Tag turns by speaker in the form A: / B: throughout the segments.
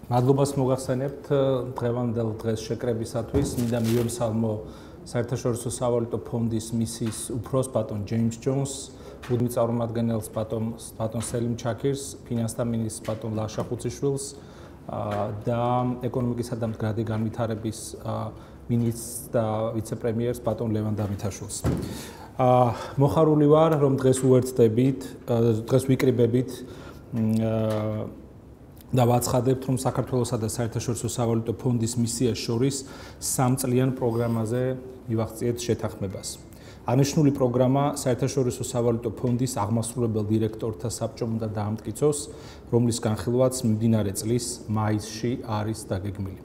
A: მადლობას მოგახსენებთ დღევანდელ დღეს შეკრებისათვის. მინდა მივემსალმო საერთაშორისო სავალუტო ფონდის მისიის უფროს ბატონ ჯეიმს ჯონს, მუდმივ წარმომადგენელს ბატონ სელიმ ჩაქირს, ფინანსთა მინისტრს ბატონ ლაშა ხუციშვილს და ეკონომიკისა და მდგრადი განვითარების მინისტრს და ვიცე-პრემიერს ბატონ ლევან დამითაშვილს. მოხარული ვარ, რომ დღეს უერთდებით, დღეს ვიკრიბებით და ვაცხადებთ, რომ საქართველოსა და საერთაშორისო სავალუტო ფონდის მისიას შორის 3 წლიან პროგრამაზე მივახციეთ შეთანხმებას. აღნიშნული პროგრამა საერთაშორისო სავალუტო ფონდის აღმასრულებელ დირექტორთა საბჭომ უნდა დაამტკიცოს, რომლის განხილვაც მიმდინარე წლის მაისში არის დაგეგმილი.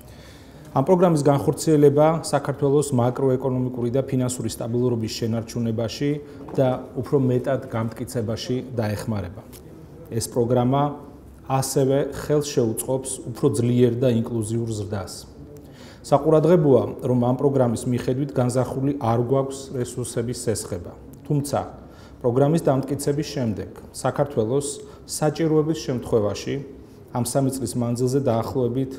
A: ამ პროგრამის განხორციელება საქართველოს მაკროეკონომიკური და ფინანსური სტაბილურობის შენარჩუნებაში და უფრო მეტად გამტკიცებაში დაეხმარება. ეს პროგრამა ასევე ხელს შეუწყობს უფრო ძლიერ და ინკლუზიურ ზრდას. საყურადღებოა, რომ ამ პროგრამის მიხედვით განზრახული არ გვაქვს რესურსების სესხება. თუმცა, პროგრამის დამტკიცების შემდეგ საქართველოს საჭიროების შემთხვევაში ამ 3 წლის მანძილზე დაახლოებით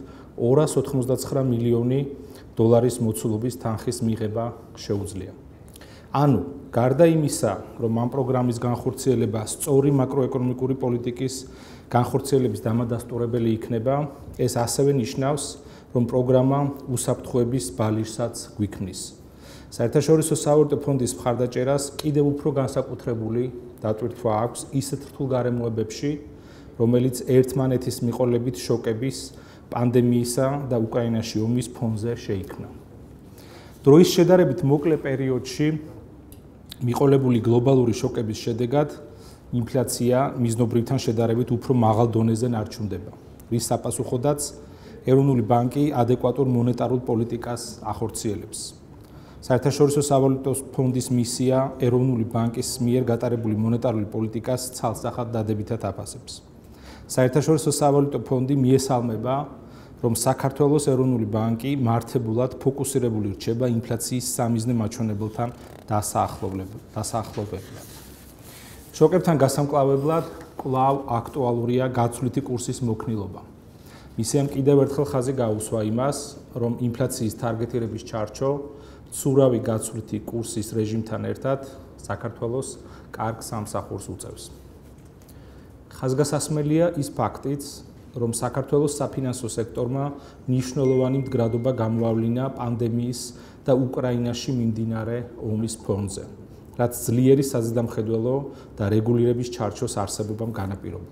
A: 299 მილიონი დოლარის მოცულობის თანხის მიღება შეუძლია. ანუ, გარდა იმისა, რომ ამ პროგრამის განხორციელება სწორი მაკროეკონომიკური პოლიტიკის განხორციელების დამადასტურებელი იქნება, ეს ასევე ნიშნავს, რომ პროგრამა უსაფრთხოების ბალირსაც გვიქმნის. საერთაშორისო სავალუტო ფონდის მხარდაჭერას კიდევ უფრო განსაკუთრებული დატვირთვა აქვს ისეთ რთულ გარემოებებში, რომელიც ერთმანეთის მიყოლებით შოკების, პანდემიისა და უკრაინაში ომის ფონზე შეიქმნა. დროის შედარებით მოკლე პერიოდში მიყოლებული გლობალური შოკების შედეგად ინფლაცია მიზნობრივთან შედარებით უფრო მაღალ დონეზე ნარჩუნდება, რის საპასუხოდაც ეროვნული ბანკი ადეკვატურ მონეტარულ პოლიტიკას ახორციელებს. საერთაშორისო სავალუტო ფონდის მისია ეროვნული ბანკის მიერ გატარებული მონეტარული პოლიტიკას ცალსახად დადებითად აფასებს. საერთაშორისო სავალუტო ფონდი მიესალმება, რომ საქართველოს ეროვნული ბანკი მართებულად ფოკუსირებული რჩება ინფლაციის სამიზნე მაჩვენებელთან დასაახლოვებლად. შოკებთან გასამკლავებლად კვლავ აქტუალურია გაცვლითი კურსის მოქნილობა. მისიამ კიდევ ერთხელ ხაზი გაუსვა იმას, რომ ინფლაციის თარგეტირების ჩარჩო ცურავი გაცვლითი კურსის რეჟიმთან ერთად საქართველოს კარგ სამსახურს უწევს. ხაზგასასმელია ის ფაქტიც, რომ საქართველოს საფინანსო სექტორმა მნიშვნელოვანი მდგრადობა გამოავლინა პანდემიის და უკრაინაში მიმდინარე ომის ფონზე, რაც ძლიერი საზედამხედველო და რეგულირების ჩარჩოს არსებობამ განაპირობა.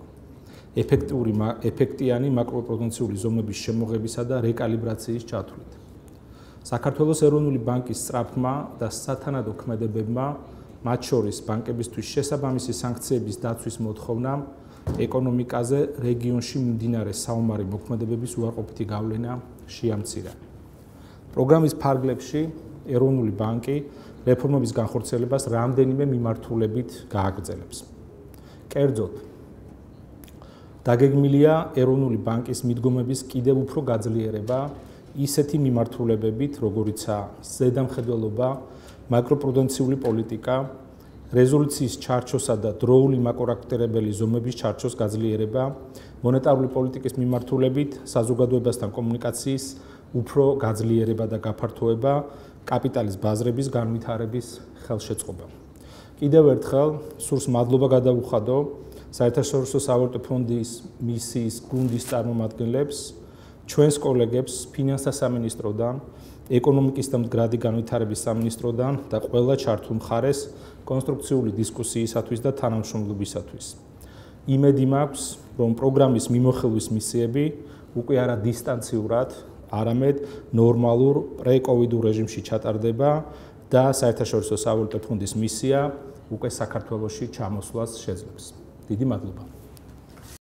A: ეფექტიანი მაკროპრუდენციული ზომების შემოღებისა და რეკალიბრაციის ჩათვლით. საქართველოს ეროვნული ბანკის სწრაფმა და სათანადო ქმედებებმა, მათ შორის ბანკებისთვის შესაბამისი სანქციების დაცვის მოთხოვნამ, ეკონომიკაზე რეგიონში მიმდინარე საომარი მოქმედებების უარყოფითი გავლენა შეამცირა. პროგრამის ფარგლებში ეროვნული ბანკი რეფორმების განხორციელებას რამდენიმე მიმართულებით გააგრძელებს. კერძოდ, დაგეგმილია ეროვნული ბანკის მიდგომების კიდევ უფრო გაძლიერება ისეთი მიმართულებებით, როგორიცაა ზედამხედველობა, მაკროპრუდენციული პოლიტიკა, რეზოლუციის ჩარჩოსა და დროული მაკროაკტერებელი ზომების ჩარჩოს გაძლიერება, მონეტარული პოლიტიკის მიმართულებით საზოგადოებასთან კომუნიკაციის უფრო გაძლიერება და გაფართოება, კაპიტალის ბაზრების განვითარების ხელშეწყობა. კიდევ ერთხელ სურს მადლობა გადავუხადო საერთაშორისო სავალუტო ფონდის მისიის გუნდის წარმომადგენლებს, ჩვენს კოლეგებს ფინანსთა სამინისტროდან, ეკონომიკის და მდგრადი განვითარების სამინისტროდან და ყველა ჩართულ მხარეს კონსტრუქციული დისკუსიისათვის და თანამშრომლობისათვის. იმედი მაქვს, რომ პროგრამის მიმოხილვის მისიები უკვე არა დისტანციურად, არამედ ნორმალურ პრე-კოვიდურ რეჟიმში ჩატარდება და საერთაშორისო სავალუტო ფონდის მისია უკვე საქართველოში ჩამოსვლას შეძლებს. დიდი მადლობა.